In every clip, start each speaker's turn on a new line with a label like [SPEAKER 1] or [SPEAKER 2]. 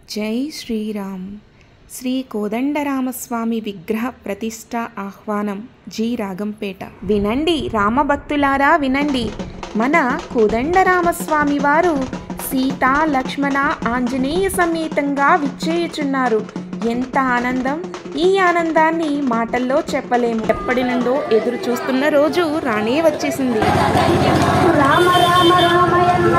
[SPEAKER 1] జై శ్రీరామ్. శ్రీ కోదండరామస్వామి విగ్రహ ప్రతిష్ట ఆహ్వానం జి రాగంపేట. వినండి రామభక్తులారా వినండి, మన కోదండరామస్వామి వారు సీతా లక్ష్మణ ఆంజనేయ సమేతంగా విచ్చేయుచున్నారు. ఎంత ఆనందం! ఈ ఆనందాన్ని మాటల్లో చెప్పలేము. ఎప్పటి నుండో ఎదురు చూస్తున్న రోజు రానే వచ్చేసింది.
[SPEAKER 2] రామ రామ రామయ్య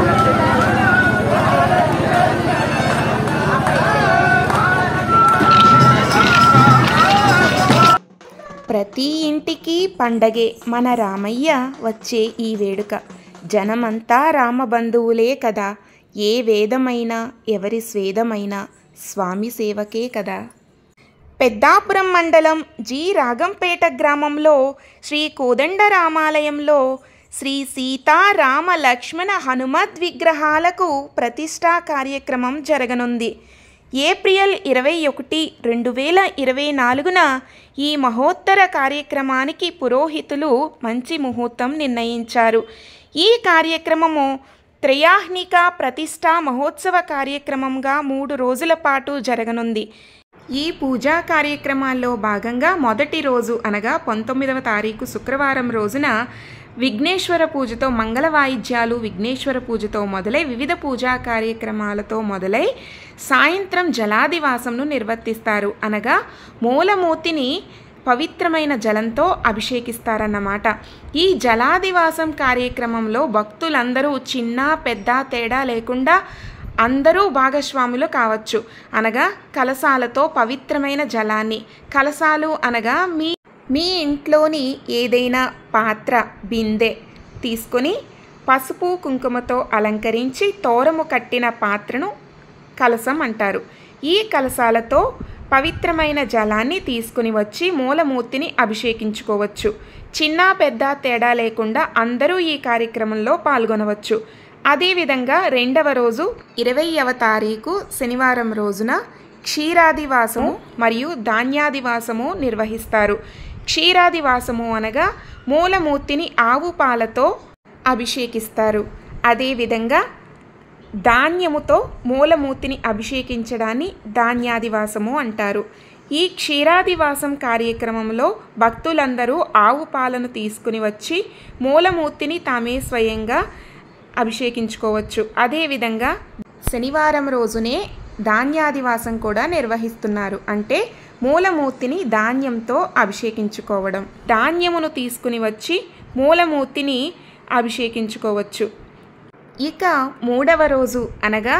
[SPEAKER 1] ప్రతి ఇంటికి పండగే మన రామయ్య వచ్చే ఈ వేడుక. జనమంతా రామబంధువులే కదా. ఏ వేదమైనా ఎవరి స్వేదమైనా స్వామి సేవకే కదా. పెద్దాపురం మండలం జి రాగంపేట గ్రామంలో శ్రీ కోదండరామాలయంలో శ్రీ సీతా రామ లక్ష్మణ హనుమద్ విగ్రహాలకు ప్రతిష్టా కార్యక్రమం జరగనుంది. ఏప్రిల్ 21, 2024న ఈ మహోత్తర కార్యక్రమానికి పురోహితులు మంచి ముహూర్తం నిర్ణయించారు. ఈ కార్యక్రమము త్రయాహ్నిక ప్రతిష్టా మహోత్సవ కార్యక్రమంగా 3 రోజుల పాటు జరగనుంది. ఈ పూజా కార్యక్రమాల్లో భాగంగా మొదటి రోజు అనగా 19వ తారీఖు శుక్రవారం రోజున విఘ్నేశ్వర పూజతో, మంగళ వాయిద్యాలు విఘ్నేశ్వర పూజతో మొదలై వివిధ పూజా కార్యక్రమాలతో మొదలై సాయంత్రం జలాదివాసంను నిర్వర్తిస్తారు. అనగా మూలమూర్తిని పవిత్రమైన జలంతో అభిషేకిస్తారన్నమాట. ఈ జలాదివాసం కార్యక్రమంలో భక్తులందరూ చిన్న పెద్ద తేడా లేకుండా అందరూ భాగస్వాములు కావచ్చు. అనగా కలశాలతో పవిత్రమైన జలాన్ని, కలశాలు అనగా మీ ఇంట్లోని ఏదైనా పాత్ర, బిందె తీసుకొని పసుపు కుంకుమతో అలంకరించి తోరము కట్టిన పాత్రను కలశం అంటారు. ఈ కలశాలతో పవిత్రమైన జలాన్ని తీసుకుని వచ్చి మూలమూర్తిని అభిషేకించుకోవచ్చు. చిన్న పెద్ద తేడా లేకుండా అందరూ ఈ కార్యక్రమంలో పాల్గొనవచ్చు. అదేవిధంగా రెండవ రోజు 20వ తారీఖు శనివారం రోజున క్షీరాదివాసము మరియు ధాన్యాదివాసము నిర్వహిస్తారు. క్షీరాదివాసము అనగా మూలమూర్తిని ఆవు పాలతో అభిషేకిస్తారు. అదేవిధంగా ధాన్యముతో మూలమూర్తిని అభిషేకించడాన్ని ధాన్యాదివాసము అంటారు. ఈ క్షీరాదివాసం కార్యక్రమంలో భక్తులందరూ ఆవు పాలను తీసుకుని వచ్చి మూలమూర్తిని తామే స్వయంగా అభిషేకించుకోవచ్చు. అదేవిధంగా శనివారం రోజునే ధాన్యాదివాసం కూడా నిర్వహిస్తున్నారు. అంటే మూలమూర్తిని ధాన్యంతో అభిషేకించుకోవడం. ధాన్యమును తీసుకుని వచ్చి మూలమూర్తిని అభిషేకించుకోవచ్చు. ఇక మూడవ రోజు అనగా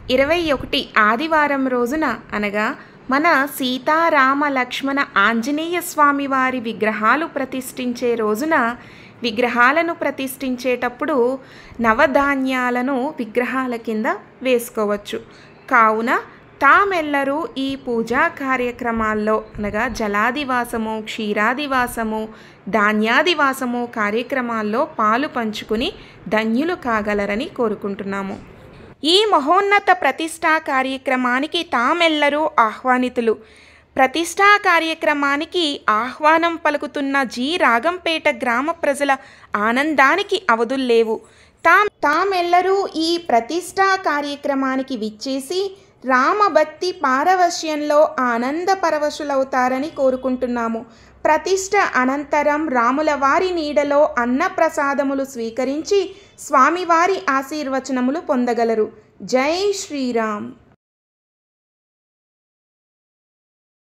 [SPEAKER 1] 21 ఆదివారం రోజున అనగా మన సీతారామ లక్ష్మణ ఆంజనేయ స్వామి వారి విగ్రహాలు ప్రతిష్ఠించే రోజున విగ్రహాలను ప్రతిష్ఠించేటప్పుడు నవధాన్యాలను విగ్రహాల కింద వేసుకోవచ్చు. కావున తామెల్లరూ ఈ పూజా కార్యక్రమాల్లో అనగా జలాదివాసము, క్షీరాదివాసము, ధాన్యాదివాసము కార్యక్రమాల్లో పాలు పంచుకుని ధన్యులు కాగలరని కోరుకుంటున్నాము. ఈ మహోన్నత ప్రతిష్టా కార్యక్రమానికి తామెల్లరూ ఆహ్వానితులు. ప్రతిష్టా కార్యక్రమానికి ఆహ్వానం పలుకుతున్న జి రాగంపేట గ్రామ ప్రజల ఆనందానికి అవధుల్లేవు. తామెల్లరూ ఈ ప్రతిష్టా కార్యక్రమానికి విచ్చేసి రామభక్తి పారవశ్యంలో ఆనంద పరవశులవుతారని కోరుకుంటున్నాము. ప్రతిష్ట అనంతరం రాముల వారి నీడలో అన్నప్రసాదములు స్వీకరించి స్వామివారి ఆశీర్వచనములు పొందగలరు. జై శ్రీరామ్.